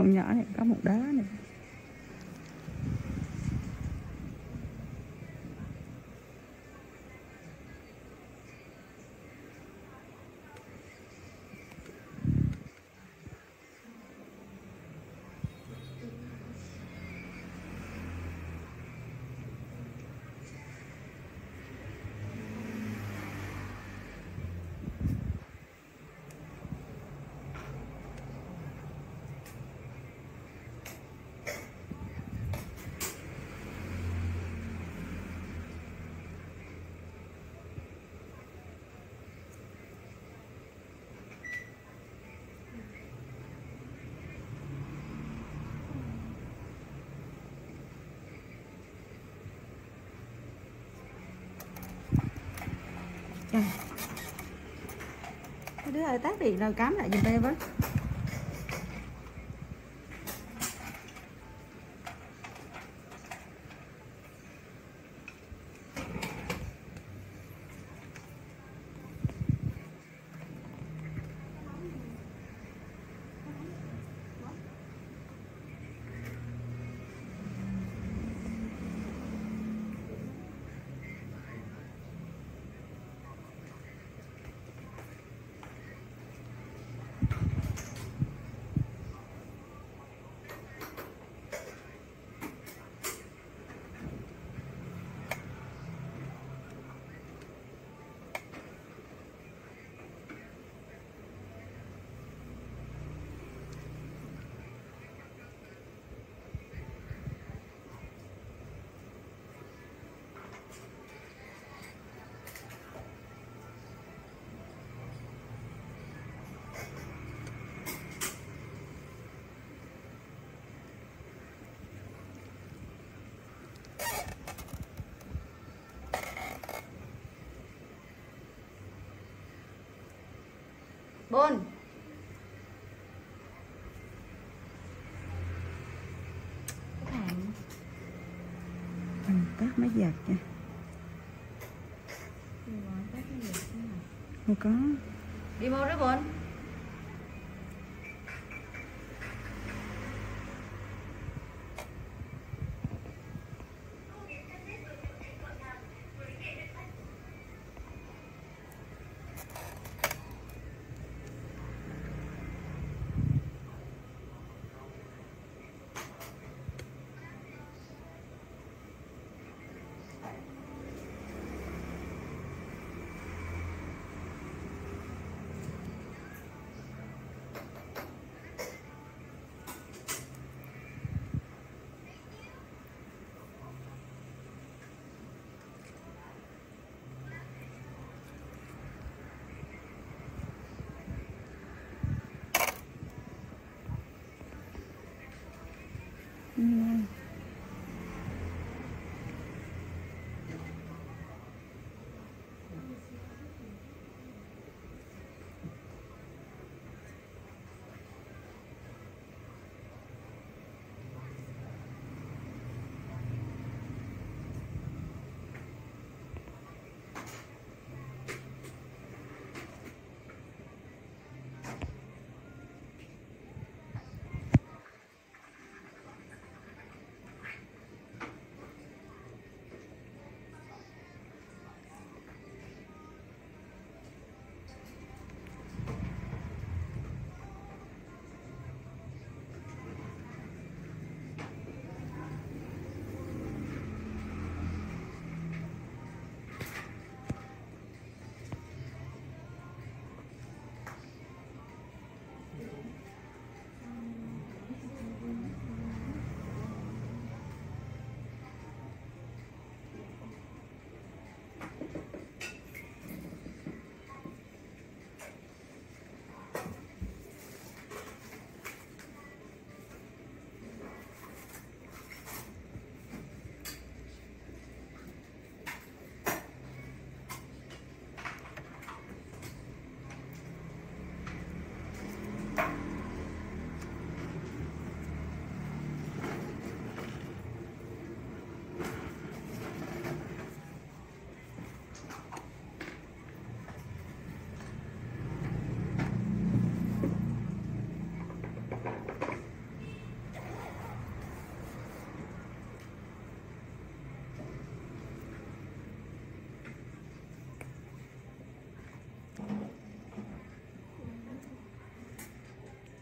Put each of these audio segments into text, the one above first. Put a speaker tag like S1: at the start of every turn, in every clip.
S1: con nhỏ này có một đá này. Cái đứa ơi tắt điện rồi cắm lại giùm em với. Bôn tắt máy giặt nha. Không có.
S2: Đi mua đó Bôn.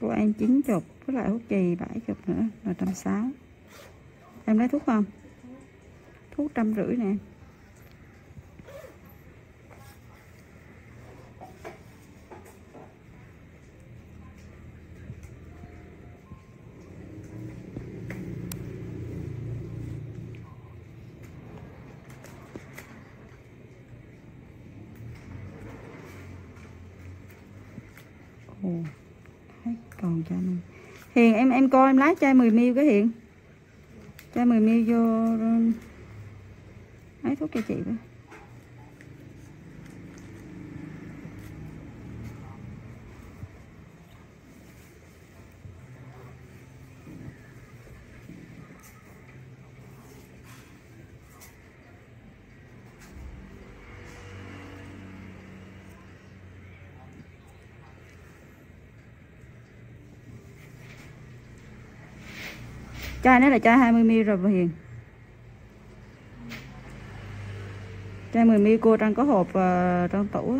S1: của em 90, với lại hút chì 70 nữa là 160. Em lấy thuốc không? Thuốc 150 nè. Ồ, hết còn cho mình. Hiền em coi em lái chai 10ml cái Hiền. Chai 10ml vô lấy thuốc cho chị với. Chai này là chai 20ml rồi bà Hiền. Chai 10ml cô đang có hộp trong tủ á.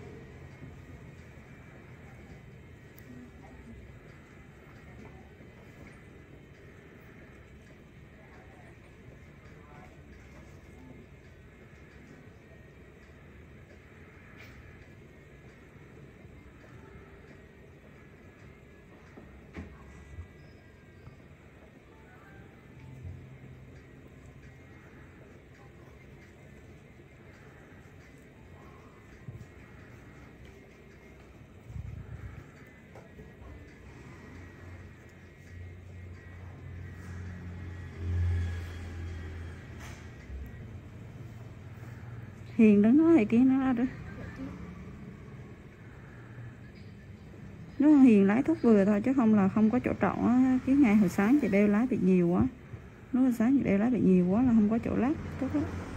S1: Hiền đứng nói hay kiến nó ra đó. Nếu Hiền lái thuốc vừa thôi chứ không là không có chỗ trọ á. Cái ngày hồi sáng chị đeo lái bị nhiều quá. Nếu hồi sáng chị đeo lái bị nhiều quá là không có chỗ lát. Tốt lắm.